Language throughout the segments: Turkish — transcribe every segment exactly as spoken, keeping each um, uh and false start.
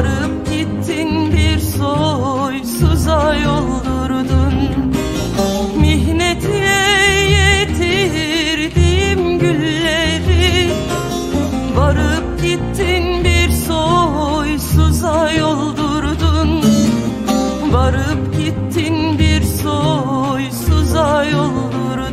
Varıp gittin bir soysuza yoldurdun. Mihnetiye yetirdiğim gülleri. Varıp gittin bir soysuza yoldurdun. Varıp gittin bir soysuza yoldurdun.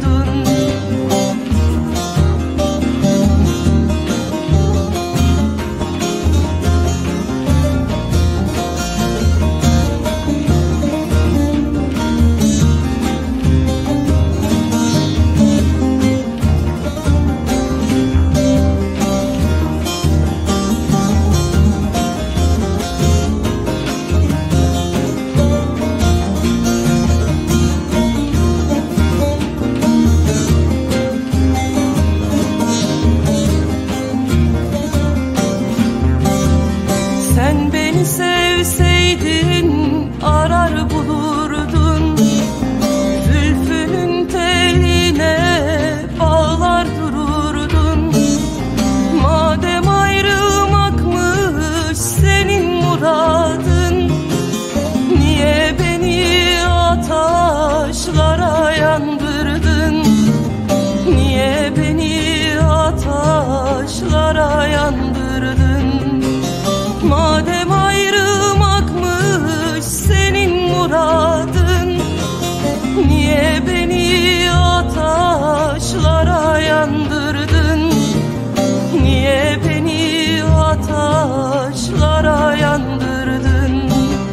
Sen beni sevseydin arar bulurdun. Zülfünün teline bağlar dururdun. Madem ayrılmakmış senin muradın, niye beni ataşlara yandırdın? Niye beni ataşlara yandırdın? Madem ayrılmakmış senin muradın, niye beni ataşlara yandırdın? Niye beni ataşlara yandırdın?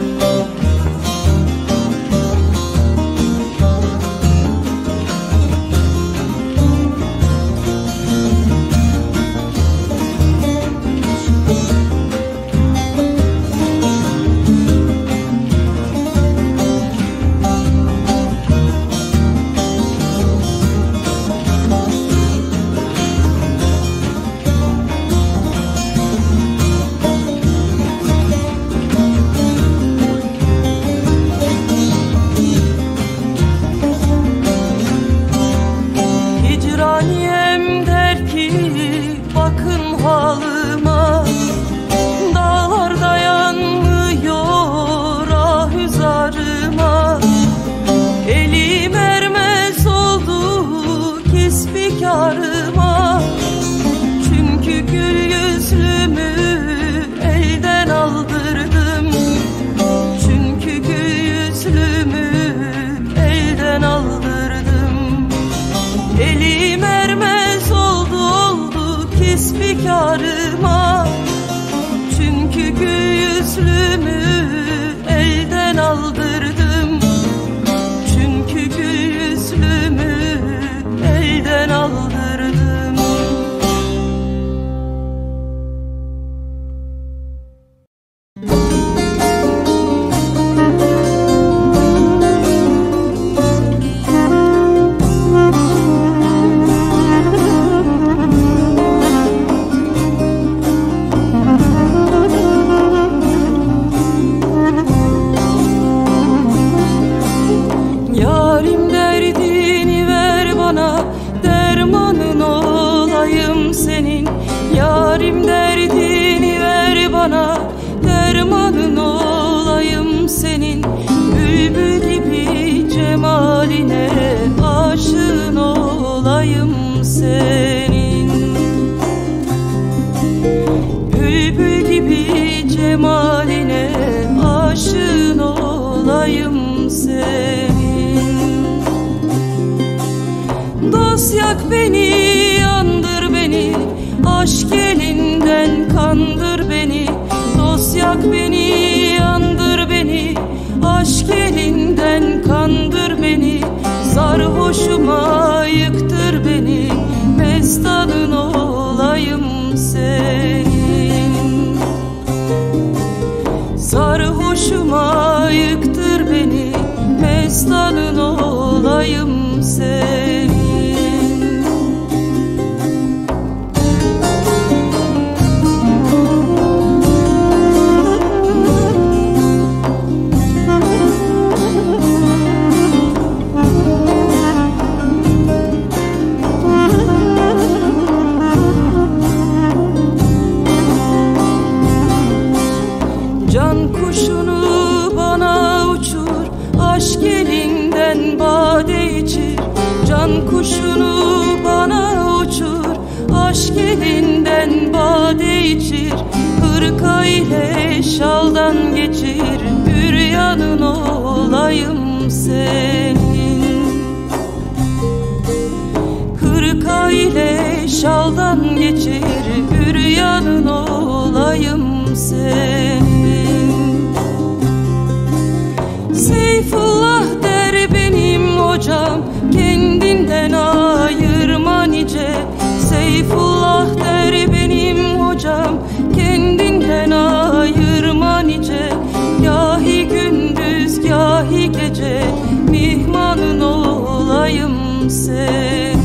Hicraniyem der ki bakın halıma, dağlar dayanmıyor ahüzarıma. Elim ermez oldu kisbikarıma, çünkü gül yüzlümü elden aldırdım. Çünkü gül yüzlümü elden aldırdım. Elim ermez oldu oldu kisbikarıma, çünkü gül yüzlümü elden aldırdım. Çünkü gül yüzlümü elden aldırdım. Yarim derdini ver bana, dermanın olayım senin. Yarim derdini ver bana, dermanın olayım senin. Bülbül gibi cemaline aşığın olayım senin. Bülbül gibi cemaline aşığın olayım senin. Dost yak beni, yandır beni, aşk elinden kandır beni. Dost yak beni, yandır beni, aşk elinden kandır beni. Sarhoşuma yıktır beni, mestanın olayım senin. Sarhoşuma yıktır beni, mestanın olayım senin. Can kuşunu bana uçur, aşk elinden bade içir. Can kuşunu bana uçur, aşk elinden bade içir. Hırka ile şaldan geçir, büryanın olayım senin. Hırka ile şaldan geçir, büryanın olayım senin. Seyfullah der benim hocam, kendinden ayırma nice. Seyfullah der benim hocam, kendinden ayırma nice. Gahi gündüz gahi gece, mihmanın olayım senin.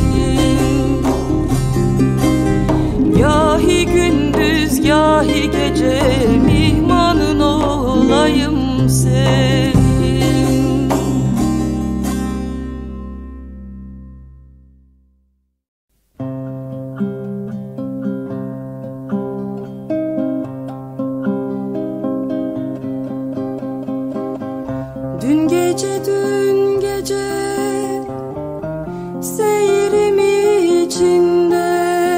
Gahi gündüz gahi gece, mihmanın olayım senin. Dün gece dün gece seyrim içinde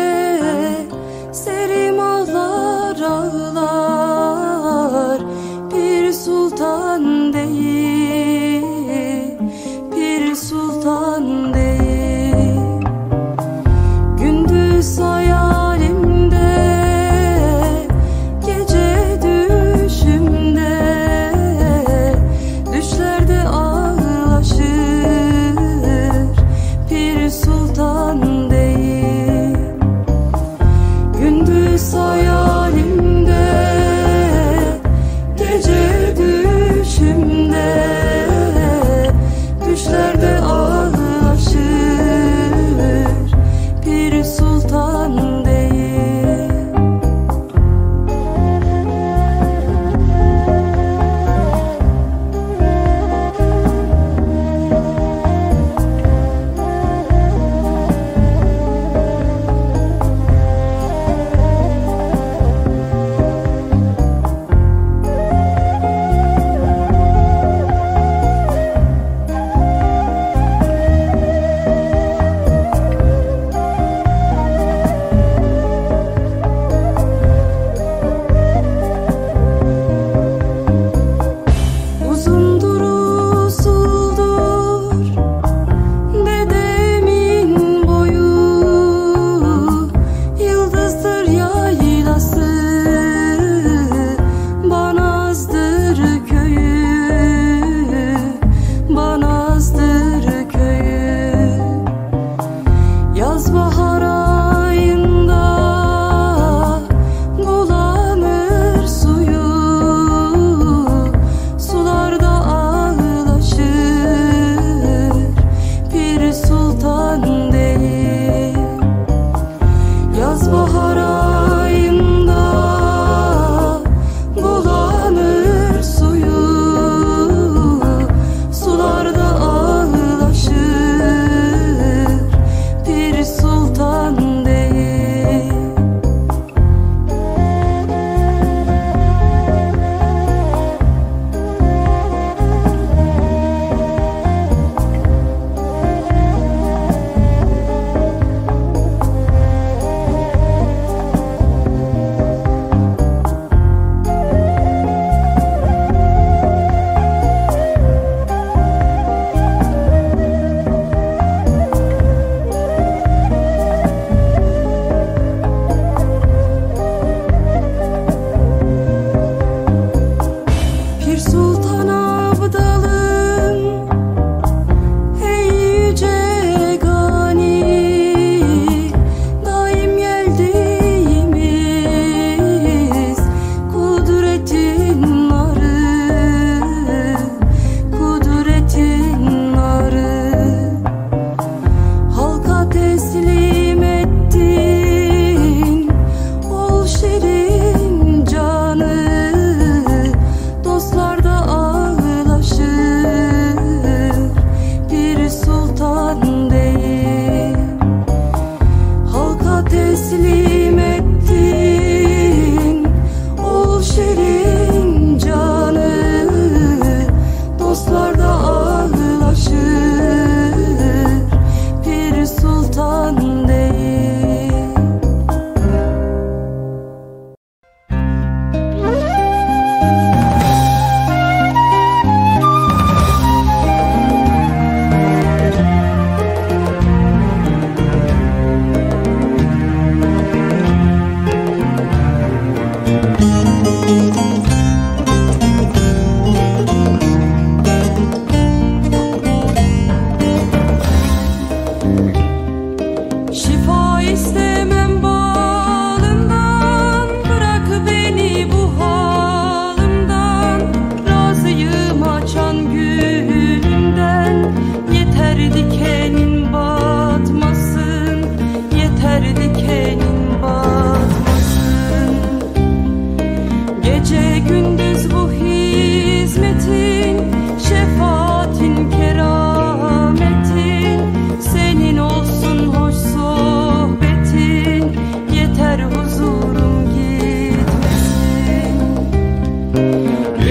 serim ağlar ağlar. Pir sultan değil, pir sultan değil. Gündüz hayalimde, gece düşümde, düşlerde ağlar.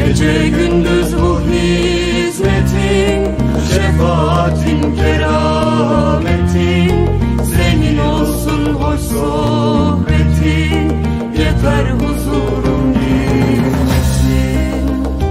Gece gündüz bu hizmetin, şefaatin, kerametin, senin olsun hoş sohbetin, yeter huzurun girmesin.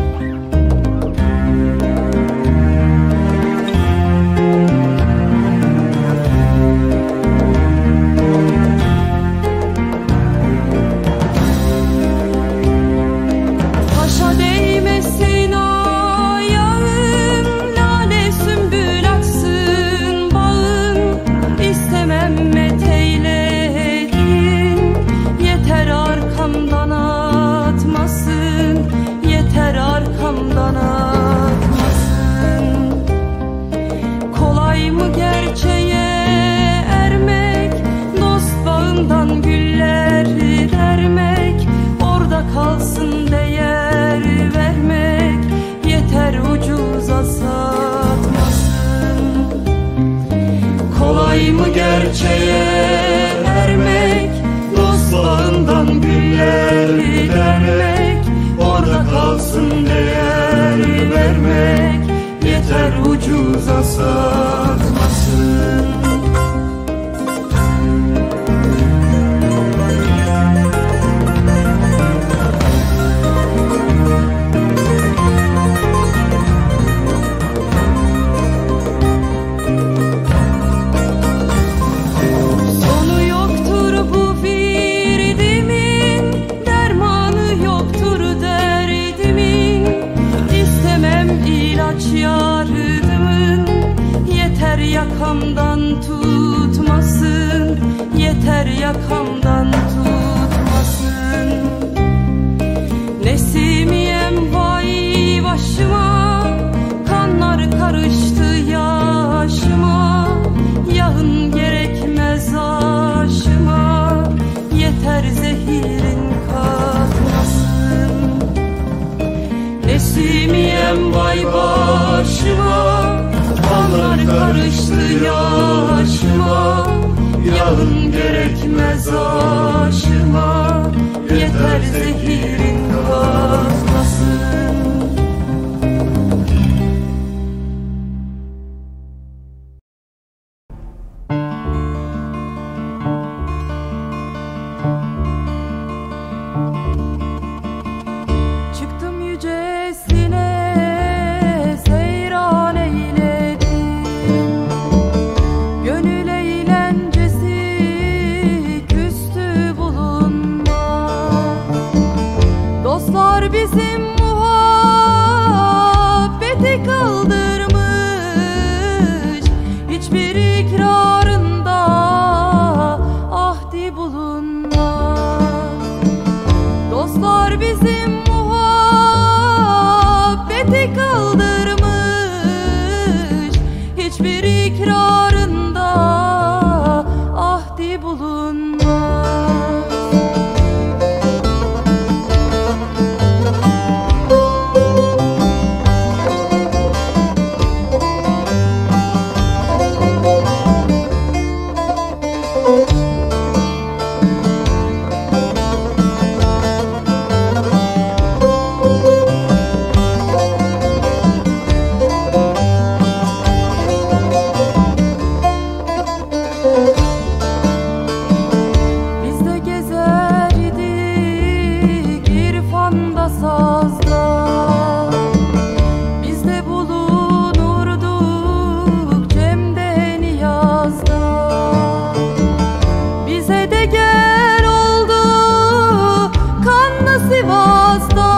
Taşa değmesin ayağın, lale sümbül açsın bağın, istemem meteyledin, yeter arkamdan atmasın, yeter arkamdan atmasın. Kolay mı gerçeğe ermek, dost bağından güller dermek, orada kalsın değer vermek, yeter ucuza satmasın. Kolay mı gerçeğe ermek, dost bağından güller dermek, orada kalsın değer vermek, yeter ucuza satmasın. Sonu yoktur bu firdimin, dermanı yoktur derdimin, istemem ilaç yardımın, yeter yakamdan tutmasın, yeter yakamdan tutmasın. Nesimiyem vay başıma, kanlar karıştı yaşıma, yağın gerekmez aşıma, yeter zehirin katmasın. Nesimiyem vay başıma, kanlar karıştı yaşıma, yağın gerekmez aşıma, yeter zehirin katmasın. Çıktım yücesine, seyran eyledim, gönül eğlencesi küstü bulunma. Dostlar bizim muhabbeti kaldırmış, hiçbir ikrarında ahdi bulunmaz. Dostlar bizim muhabbeti kaldırmış, hiçbir ikrarında ahdi bulunmaz. Biz de gezerdik irfanda, sazda, biz de bulunurduk cemde, niyazda. Bize de gel oldu kanlı Sivas'ta,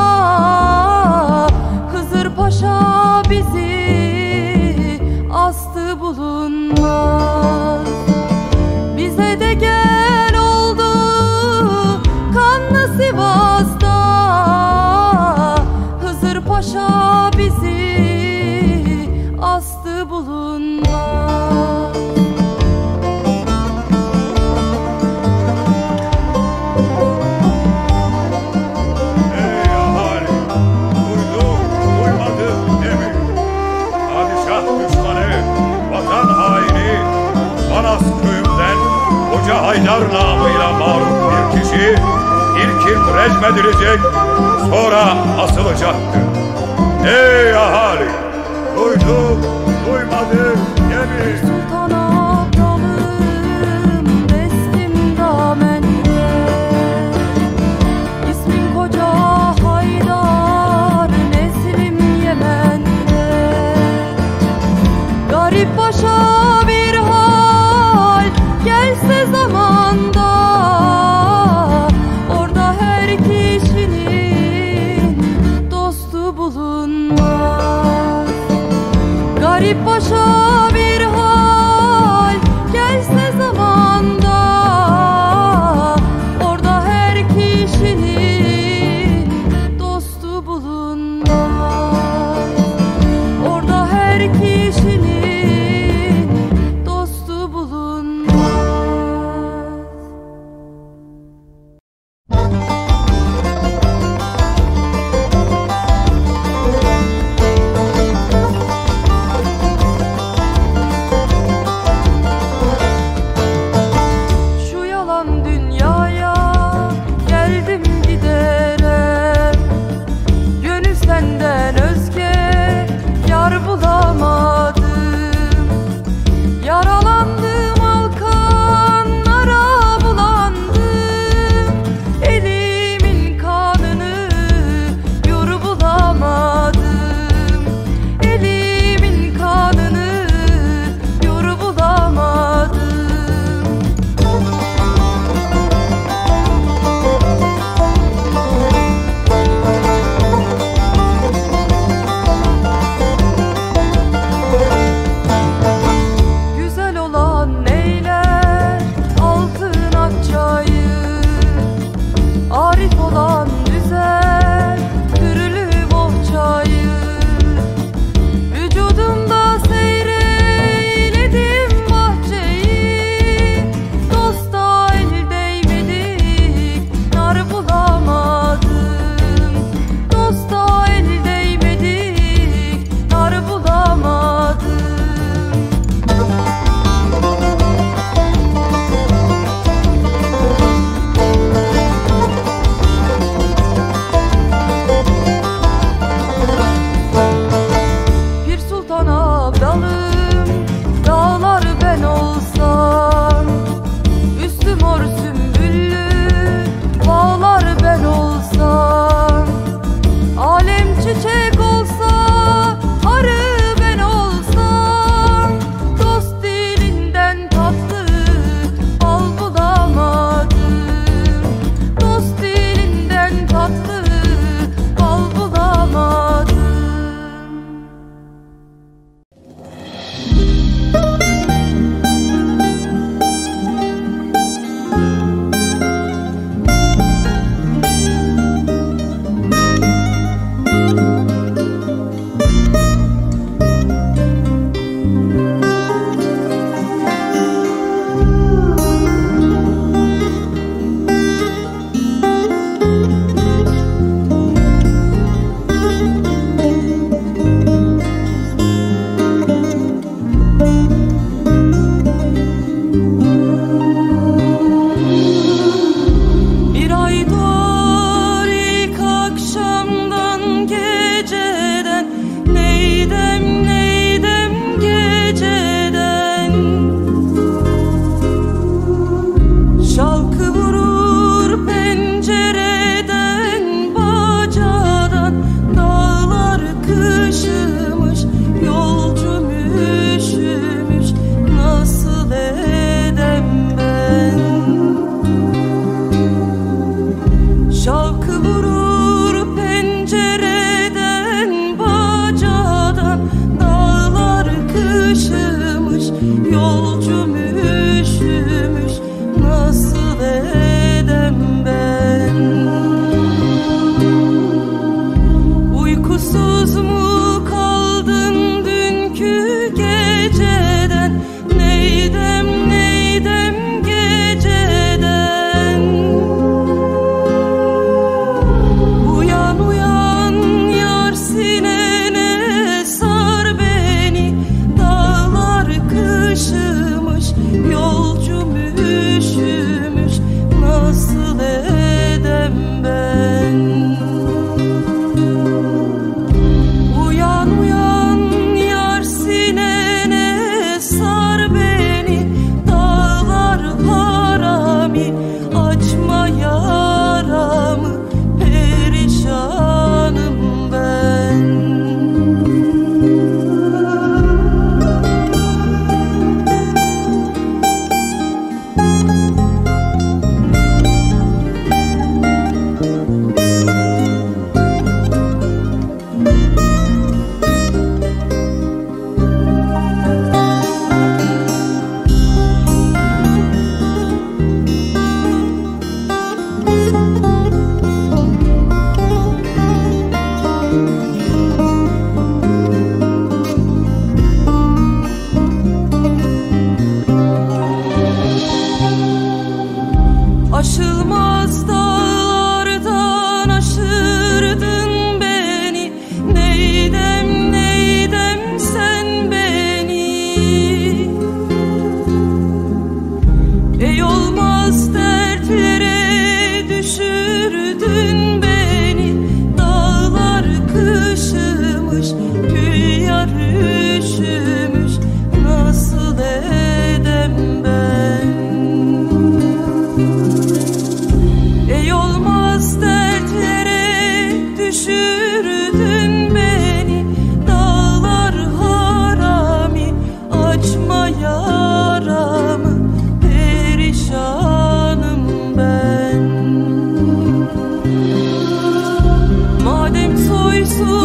Hızır Paşa bizi astı bulunmaz. Bize de gel oldu kanlı Sivas'ta, Hızır Paşa bizi astı bulunmaz. Ey ahali! Duyduk, duymadık deme. Padişah düşmanı, vatan haini, Manas köyünden Hoca Haydar namıyla maruf bir kişi ilkin rejmedilecek, sonra asılacaktı. Ey ahali! Duyduk, duymadık gemi. Sultan Abdalım destim damende, İsmim Koca Haydar, neslim Yemen'de. Garip başa bir hal gelse zamanda, orada her kişinin dostu bulunmaz. Garip başa bir hal gelse zamanda, orada her kişinin dostu bulunmaz. Orada her kişinin dostu bulunmaz. Şu yalan dünyaya geldim giderek, gönül senden özge yar bulamadım. Yaralandım, alkanlara bulandım, elimin kanını yoru bulamadım. Elimin kanını yoru bulamadım. Güzel olan neyler altın akçayı, arif olan düzer türlü bohçayı. Vücudumda seyreyledim bahçeyi, dosta el değmedik nar bulamadım. Dosta el değmedik nar bulamadım. Bir sultan abdalım, dağlar ben olsam, üstü mor sümbüllü bağlar ben olsam, alem çiçek olsa, arı ben olsam, dost dilinden tatlı bal bulamadım. Dost dilinden tatlı bal bulamadım. Bir ay doğar ilk akşamdan, geceden neydem neydem geceden. Şalkı vurur pencereden, bacadan dağlar kışımış, yolcum üşümüş, nasıl edem ben? Şalkı vurur pencereden, bacadan dağlar kışımış, yolcum üşümüş, nasıl edem ben? Uykusuz mu kaldın dünkü geceden, neydem neydem geceden? Uyan uyan yar, sinene sar beni, dağlar kışımış, yolcum üşümüş, nasıl edem ben?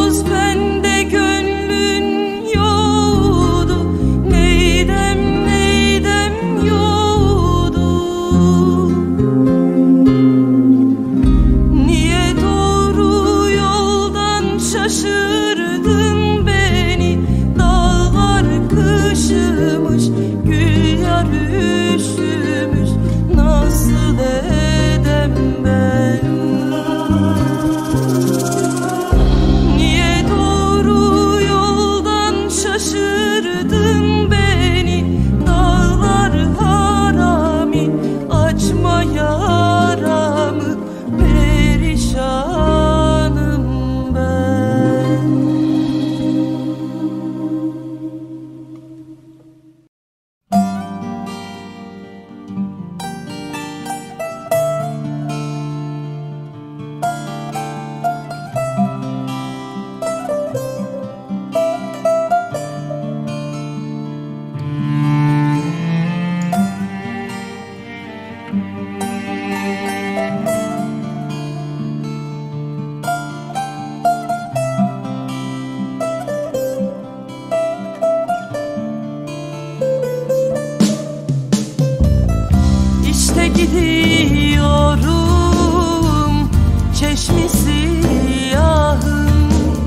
gidiyorum çeşmi siyahım.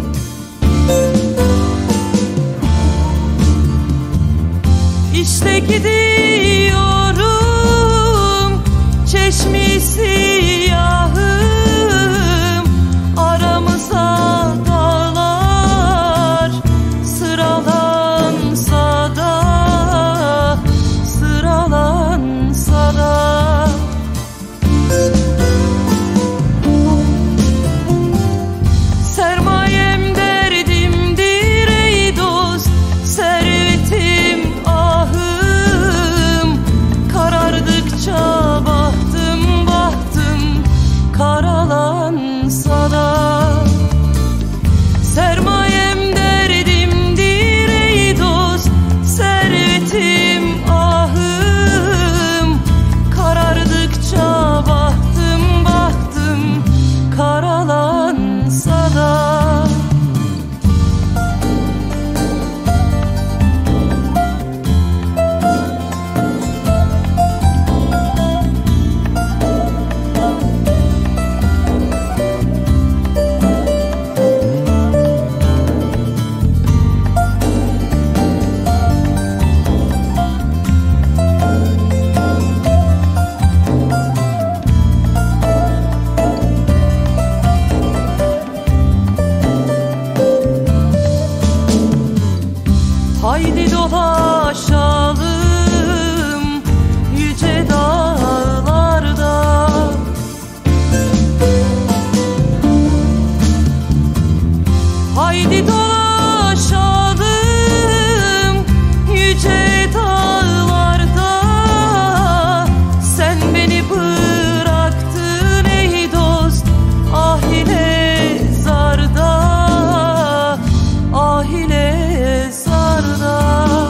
İşte gidiyorum çeşmi siyahım. Aramıza dağlar sıralansa da, sıralansa da. Sermayem derdimdir ey dost, servetim ahım. Karardıkça bahtım bahtım karalansa da. Sermayem derdimdir ey dost, servetim ahım. Karardıkça bahtım bahtım karalansa da. Haydi dolaşalım yüce dağlarda. Haydi dolaşalım yüce dağlarda. Sen beni bıraktın ey dost ahile zarda, ahile zarda.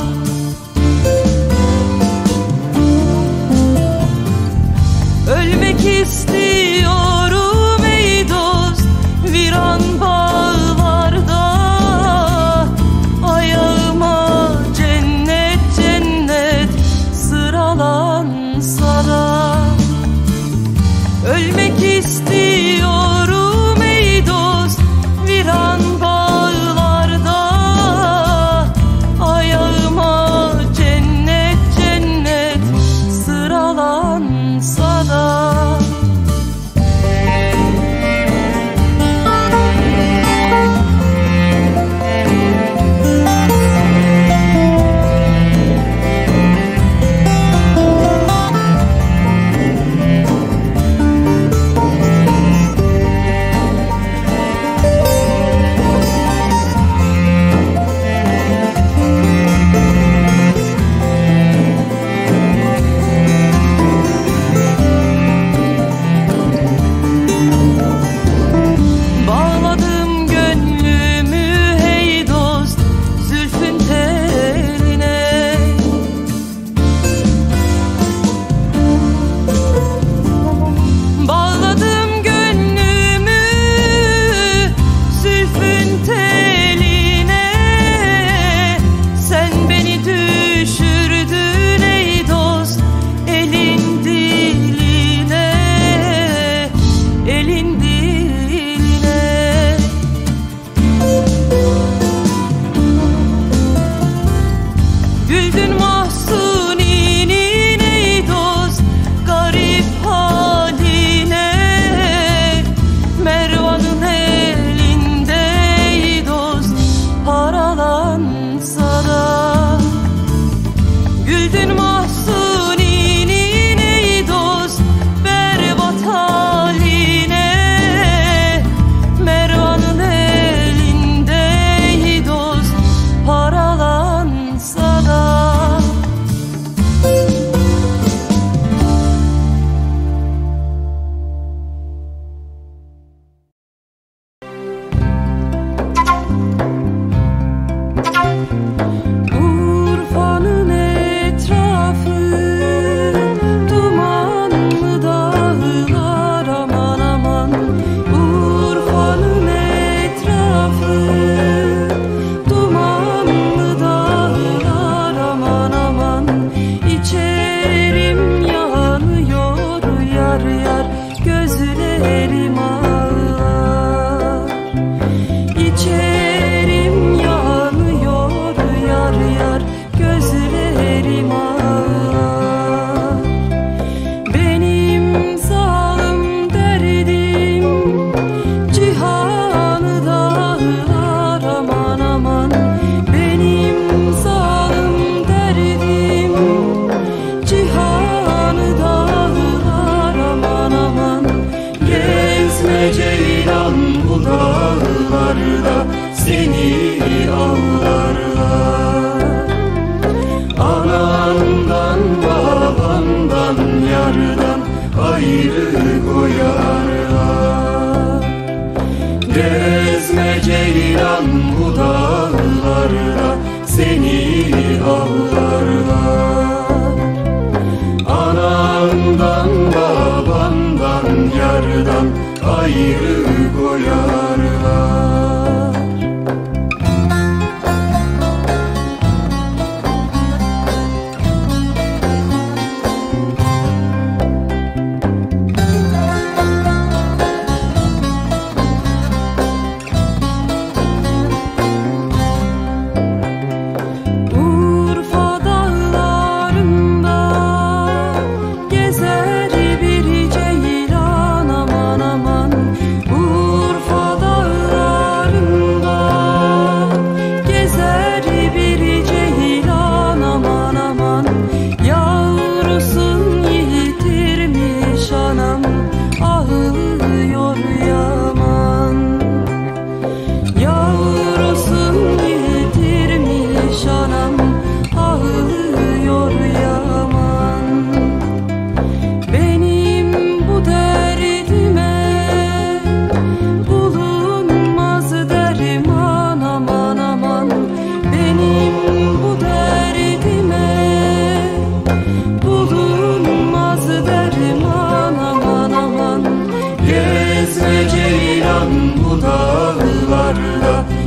Ölmek istiyorum ey dost viran bağlarda.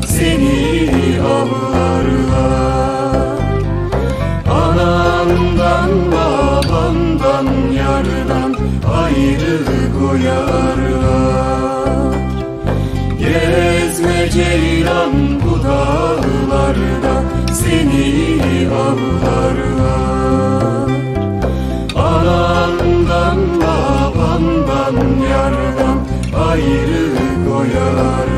seni avlarlar. Anandan babandan yardan ayrı koyarlar. Gezme ceylan bu dağlarda seni avlarlar. Anandan babandan yardan ayrı koyarlar.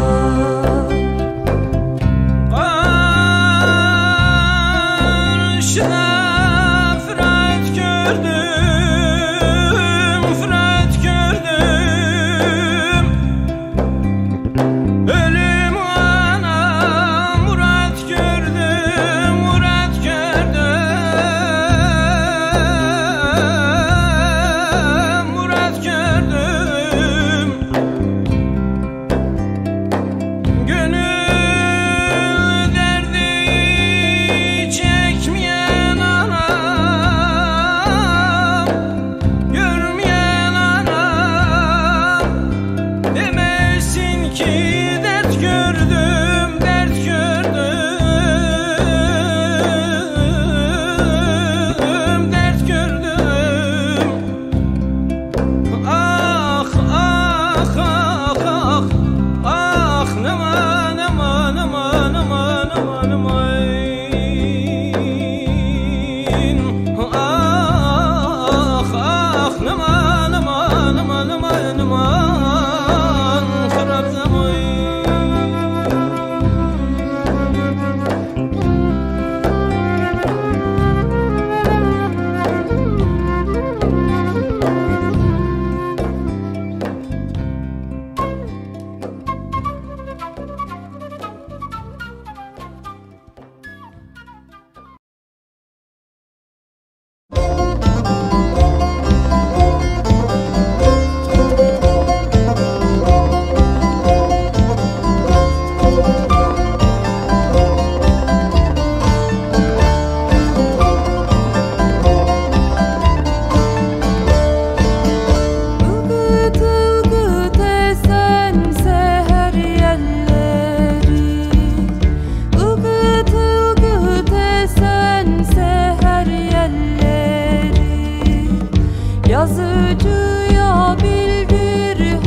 Yazıcıya bildir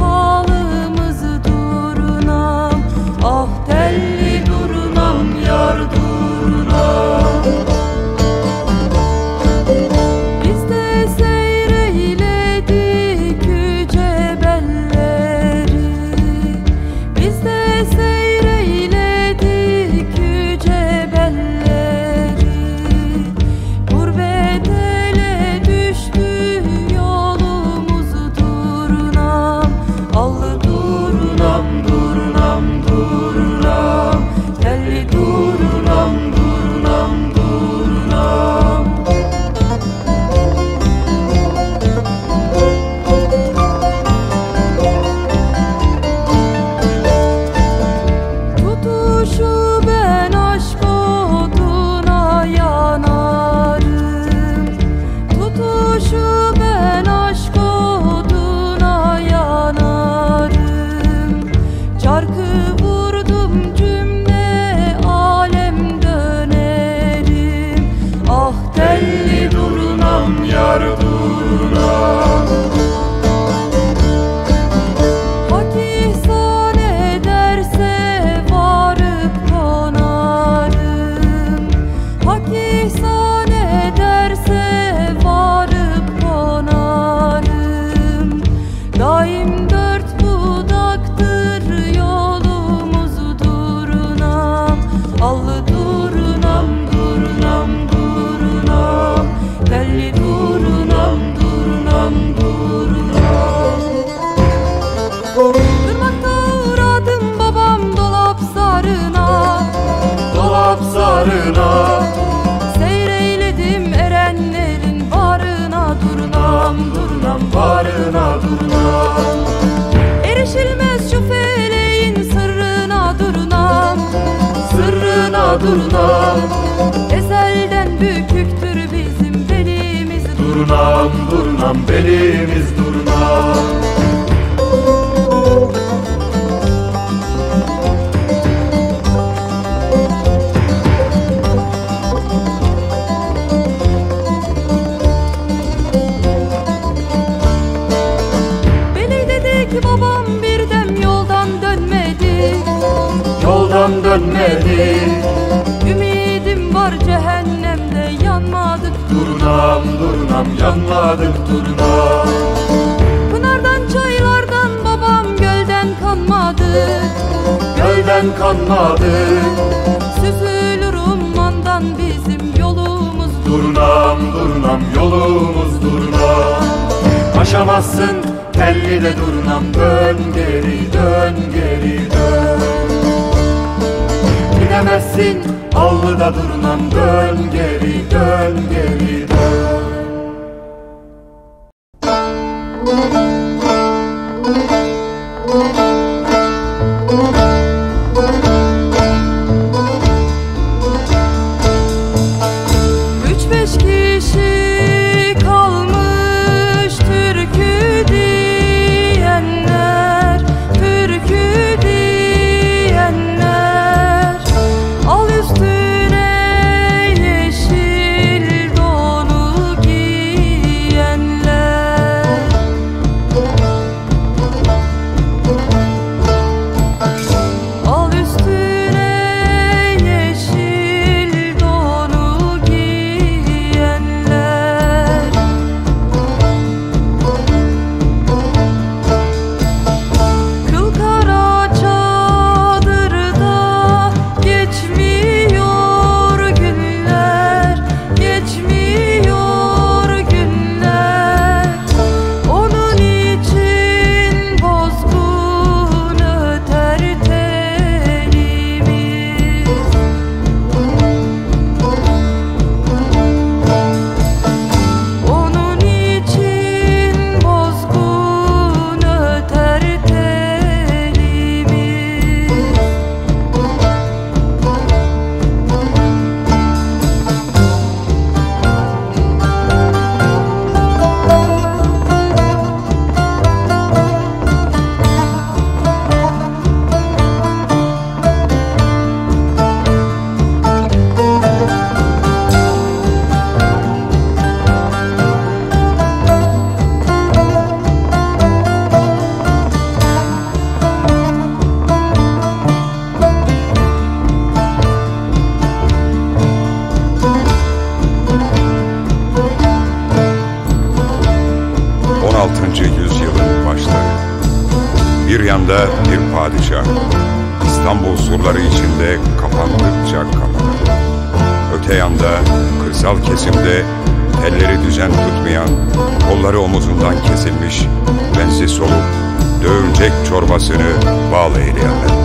halımızı durunam. Ah telli durunam yar durunam. Biz de seyreyledik yüce belleri. Biz de seyreyledik yüce belleri. Gurbet ele düştü seyreyledim erenlerin barına durnam, durnam barına durnam. Erişilmez şu feleğin sırrına durnam, sırrına durnam. Ezelden büküktür bizim belimiz durnam, durnam belimiz durnam. tükenmedi. Ümidim var cehennemde yanmadık Durnam durnam yanmadık durnam. Pınardan çaylardan babam gölden kanmadı. Gölden kanmadı. Süzülür ummandan bizim yolumuz. Durnam durnam yolumuz durnam. Aşamazsın telli de durnam. Dön geri dön geri dön. Gidemezsin allı da durnam. Dön geri dön geri dön. Üç beş kişi kalmış türkü diyenler, türkü diyenler. Al üstüne yeşil donu giyenler. Al üstüne yeşil donu giyenler. Kıl kara çadırda geçmiyor günler, geçmiyor günler. Onun için bozgun öter telimiz. Onun için bozgun öter telimiz. on altıncı yüzyılın başları. Bir yanda bir padişah, İstanbul surları içinde kapandıkça kapanır. Öte yanda kırsal kesimde telleri düzen tutmayan, kolları omuzundan kesilmiş, benzi solup dövülecek çorbasını bal eyleyenler.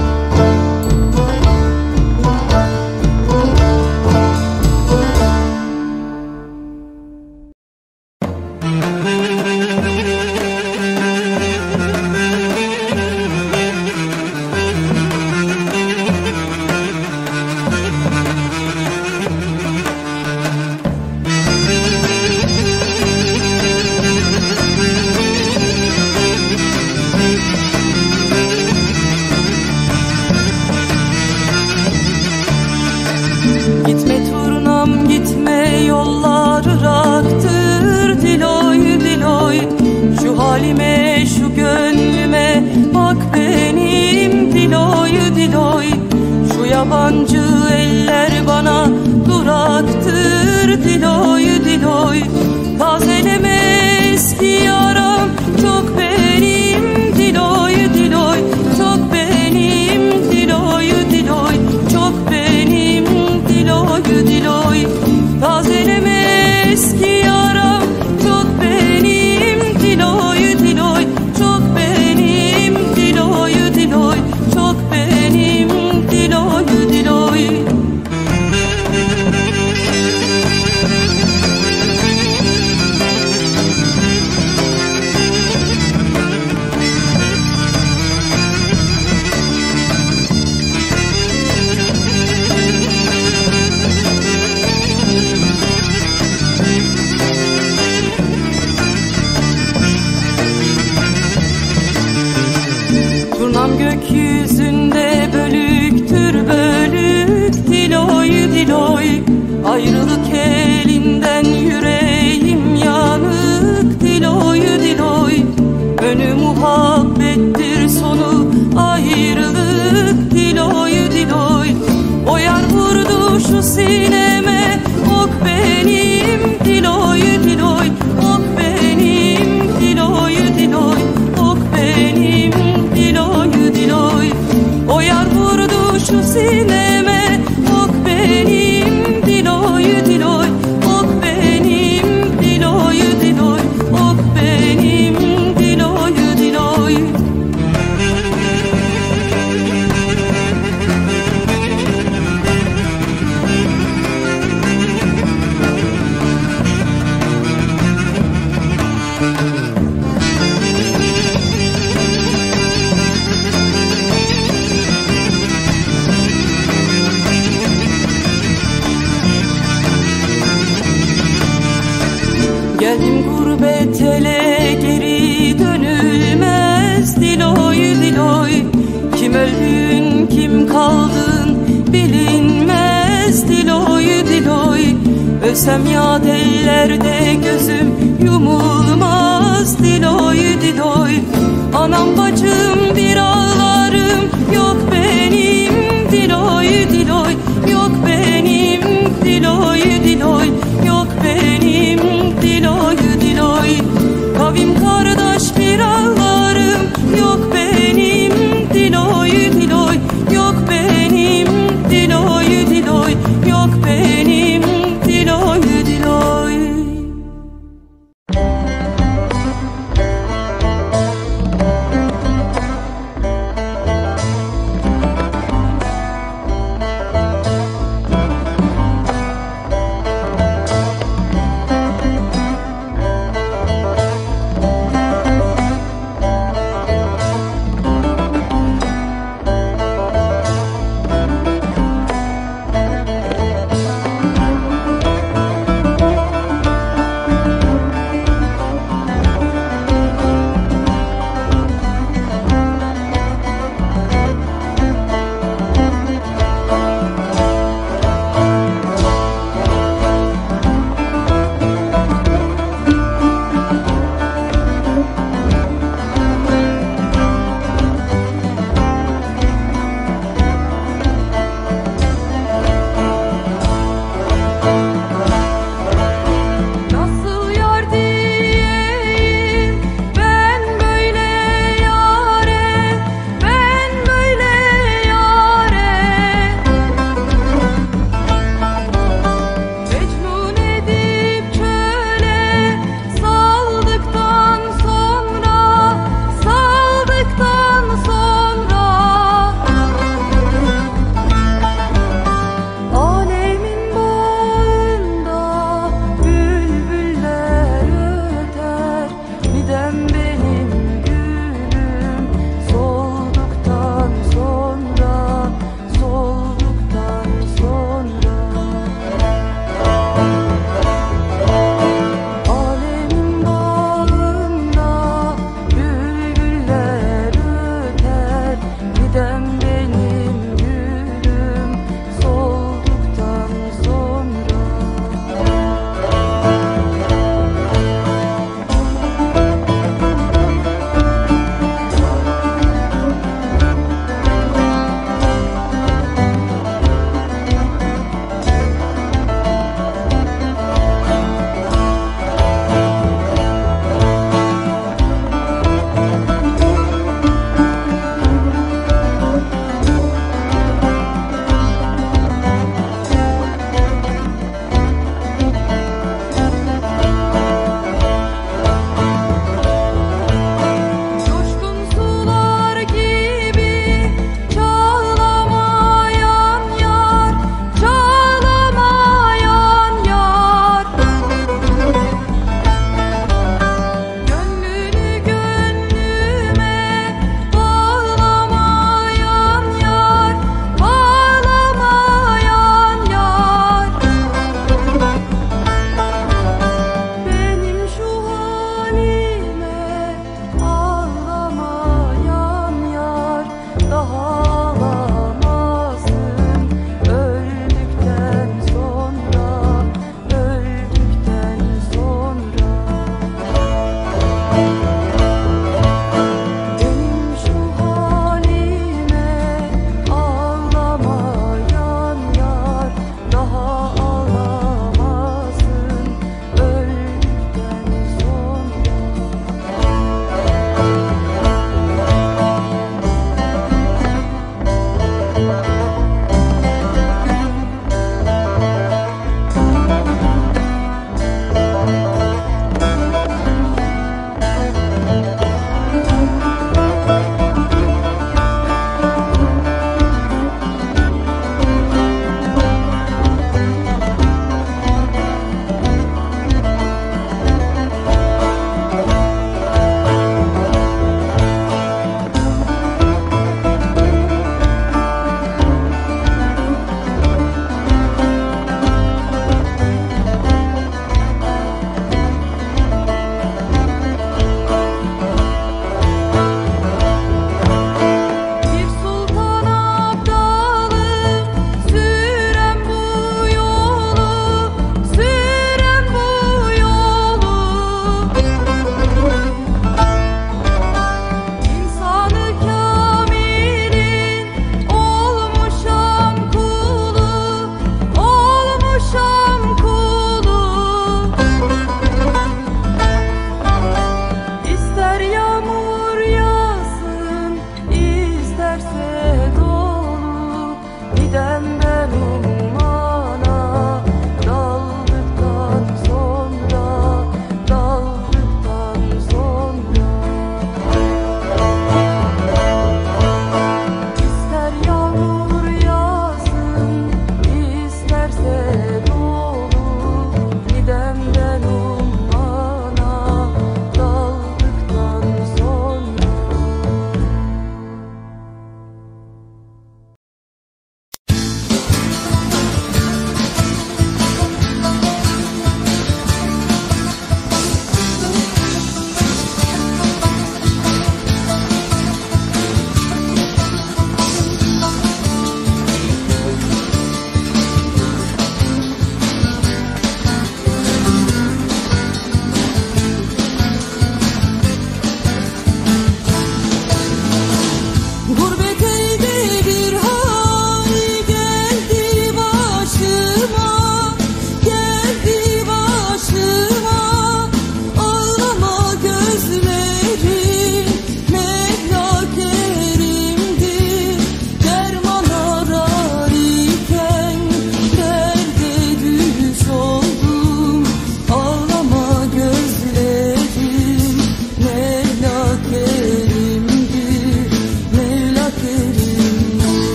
Gitme turnam gitme, yollar ıraktır. Diloy diloy şu halime şu gönlüme bak benim. Diloy diloy şu yabancı eller bana duraktır. Diloy diloy tazeleme eski yaram çok benim. Diloy diloy çok benim. Diloy diloy çok benim. Diloy diloy tazeleme eski yaram çok benim. Diloy diloy çok benim. Diloy diloy çok benim. Diloy diloy. şu sineme, ok benim diloy diloy, ok benim diloy diloy, ok benim diloy diloy. O yar vurdu şu sineme, ok benim diloy diloy, ok benim diloy diloy, ok benim diloy diloy. Geldim gurbet ele, geri dönülmez diloy diloy. Kim öldün kim kaldın bilinmez diloy diloy. Ölsem ya ellerde gözüm yumulmaz diloy diloy. Anam bacım bir ağlarım, yok benim diloy diloy, yok benim diloy diloy, yok benim diloy diloy. Kavim kardeş bir ağlarım, yok benim diloy diloy, yok benim diloy diloy, yok benim diloy diloy.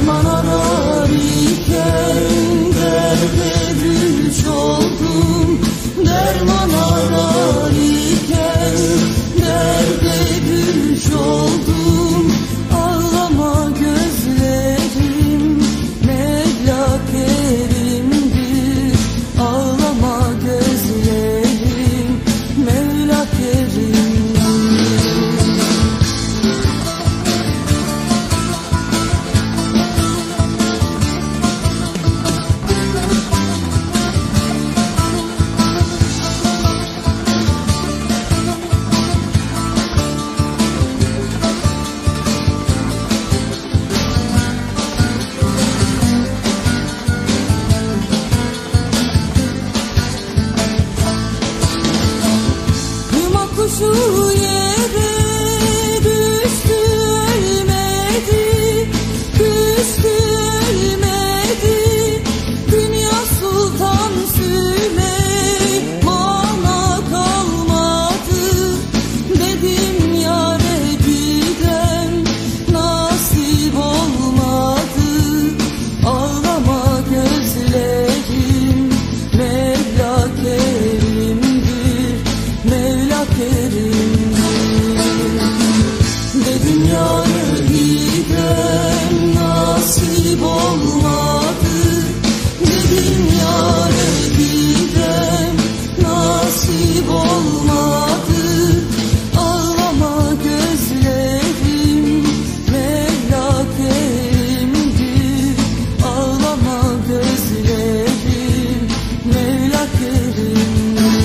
Derman ararken derde düş oldum. Derman ararken derde düş oldum. Ağlama gözlerim, Mevla kerimdir. Ağlama gözlerim, Mevla kerimdir. Kuşu yere düştü ölmedi, düştü ölmedi. Dünya Sultan Süleyman'a kalmadı. Dedim yâre giden nasip olmadı. Ağlama gözlerim, Mevla kerimdir. Mevla kerimdir. Dedim yâre giden nasip olmadı. Dedim yâre giden nasip olmadı. Ağlama gözlerim, Mevla kerimdir. Ağlama gözlerim, Mevla kerimdir.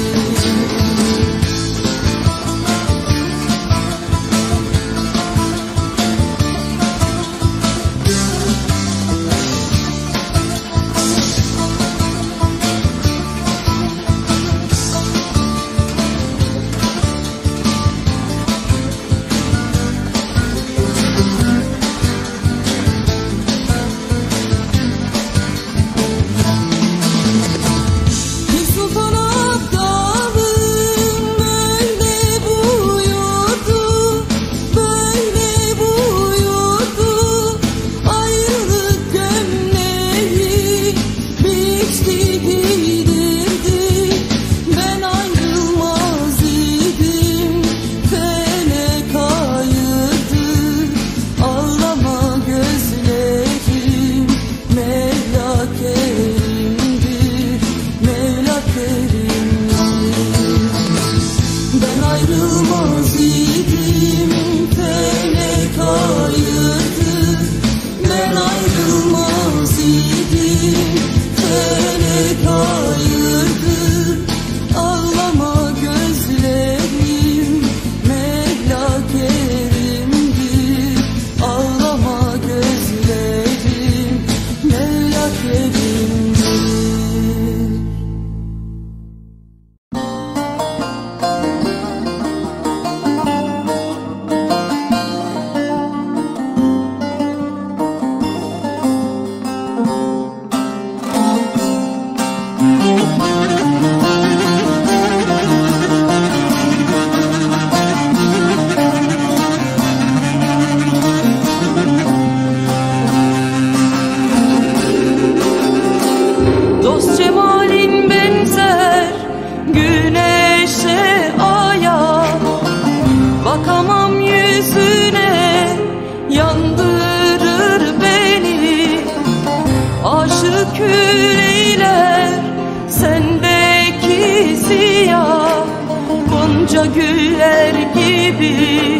güller gibi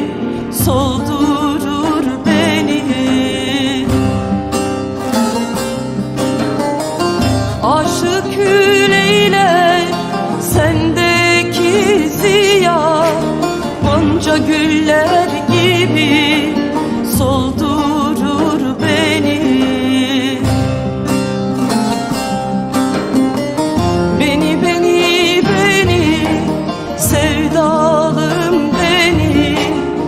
soldurur beni. Aşık küleyler sendeki ziya, gonca güller gibi soldurur beni. Beni, beni, beni, sevdalım beni,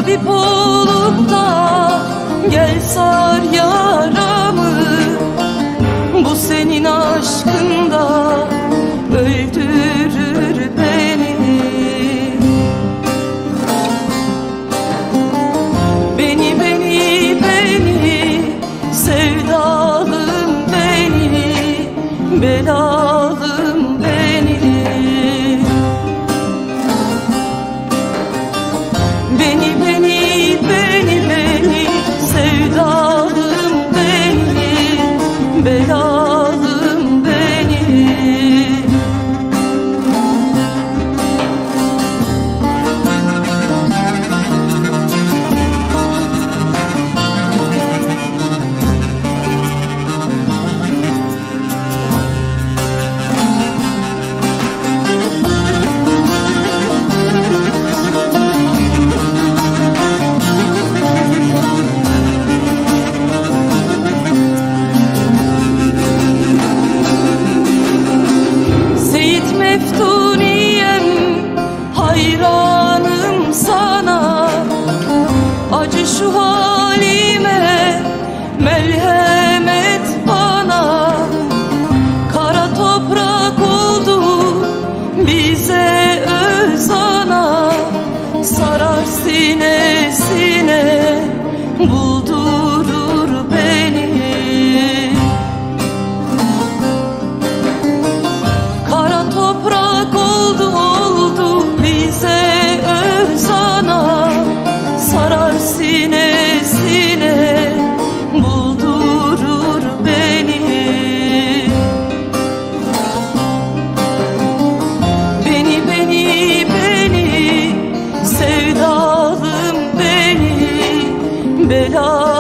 tabip olup da gel sar yaramı. Bu senin aşkında öldürür beni. Beni, beni, beni, sevdalım beni, belalım beni. Beni, beni, beni, beni, sevdalım beni, belalım beni. Seyit Meftuniyem, hayranım sana. Acı şu halime, merhamet bana. Kara toprak oldu bize özana. Sarar sinesine, buldurur beni. Kara toprak oldu oldu bize özana. Sarar sinesine, buldurur beni. Beni, beni, beni, sevdalım beni, belalım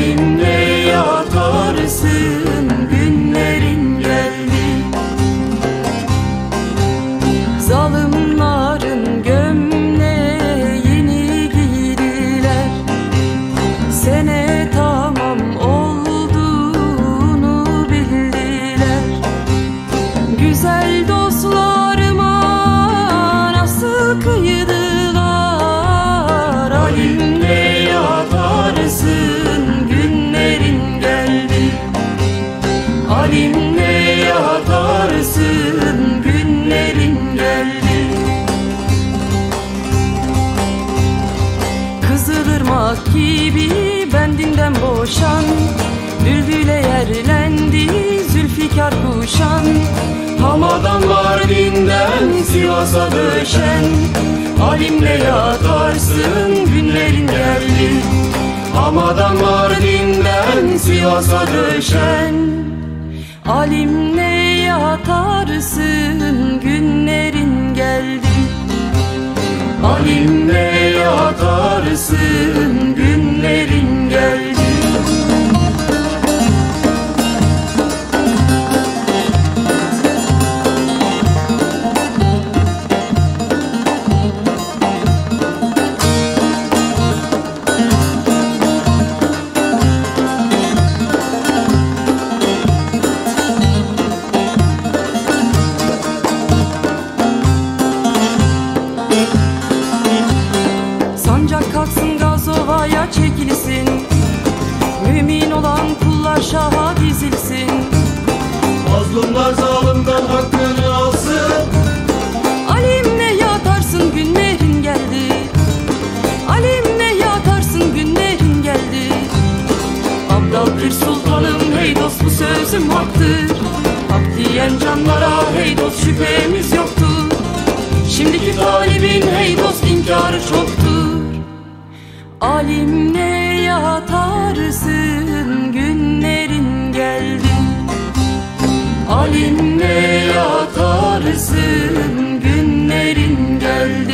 halimle yatarsın, günlerin geldi. Zalimlerin gömleğini giydiler, sene tamam olduğunu bildiler. Güzel dostlarıma nasıl kıydılar, halimle yatarsın, günlerin geldi. Halimle yatarsın, günlerin geldi. Kızılırmak gibi bendinden boşan, bülbüle yerlendi zülfikar kuşan. Hamadan Mardin'den Sivas'a döşen, halimle yatarsın, günlerin geldi. Hamadan Mardin'den Sivas'a döşen, halimle yatarsın, günlerin geldi. Halimle yatarsın, günlerin geldi. Sancak kalksın, Gazova'ya çekilsin, mümin olan kullar şaha dizilsin. Mazlumlar zalimden hakkını alsın. Halimle yatarsın, günlerin geldi. Halimle yatarsın, günlerin geldi. Abdal bir sultanım, hey dost bu sözüm haktır. Hak diyen canlara hey dost şüphemiz yoktur. Şimdiki talibin hey dost inkarı çoktur. Halimle yatarsın, günlerin geldi. Halimle yatarsın, günlerin geldi.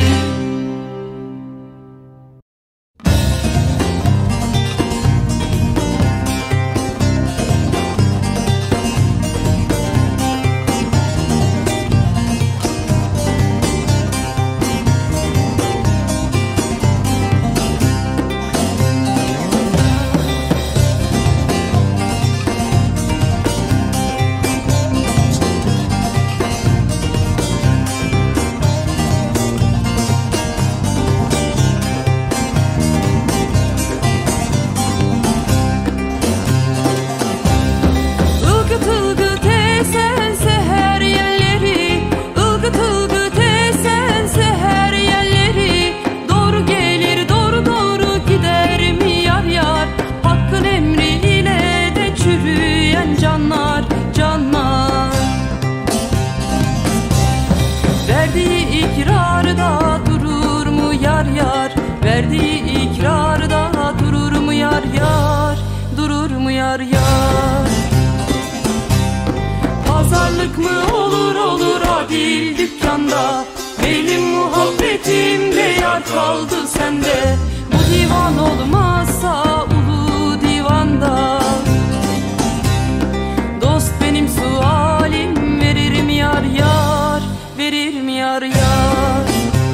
Verdiği ikrarda durur mu yar yar, durur mu yar yar? Pazarlık mı olur olur adil dükkanda, benim muhabbetimde yar kaldı sende. Bu divan olmazsa ulu divanda, dost benim sualim, veririm yar yar, veririm yar yar.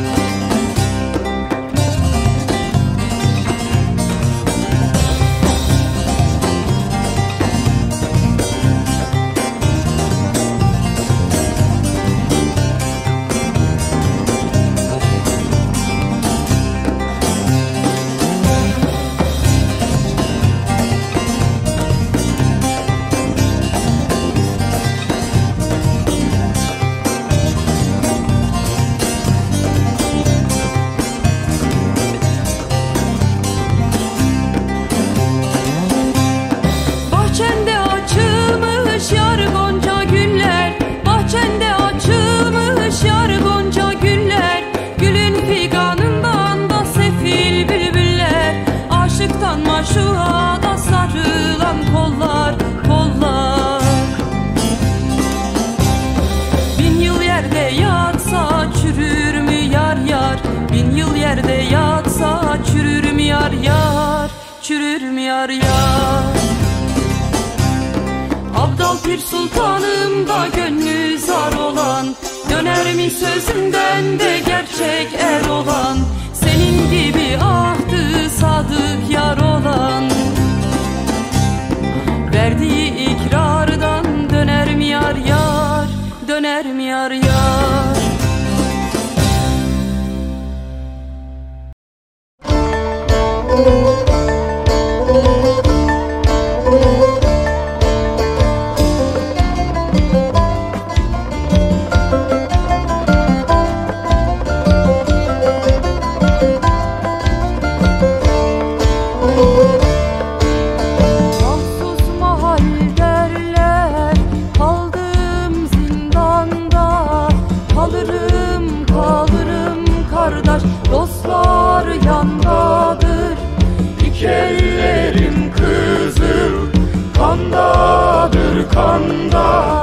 Maşuada sarılan kollar, kollar. Bin yıl yerde yatsa çürür mü yar yar? Bin yıl yerde yatsa çürür mü yar yar? düşürürüm yar yar. Abdal Pir Sultanım da gönlü zar olan, döner mi sözünden de gerçek er olan, senin gibi ahdı sadık yar olan. Verdiği ikrardan döner mi yar yar, döner mi yar yar. Dostlar yandadır, İki ellerim kızıl, kandadır kanda.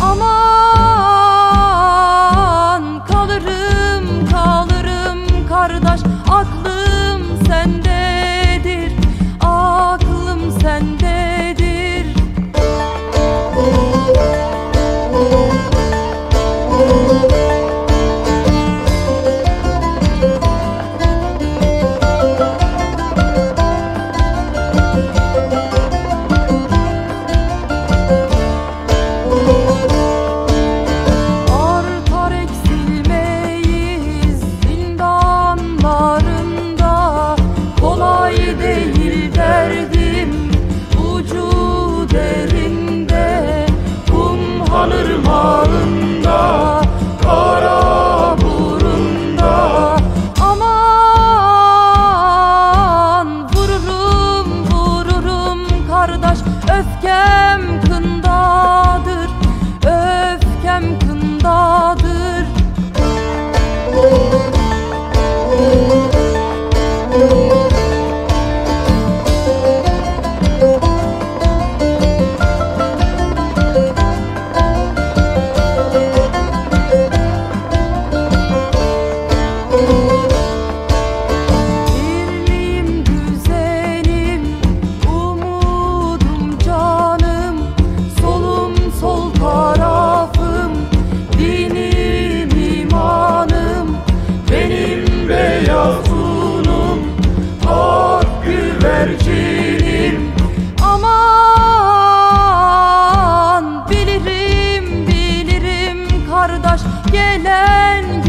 aman kalırım kalırım kardeş, aklım sendedir, aklım sendedir. Öfkem kındadır, öfkem kındadır. Birliğim, güzelim, umudum, canım, solum sol tarafım, dinim imanım, Benim beyaz unum, ak güvercinim. aman bilirim bilirim kardeş, gelen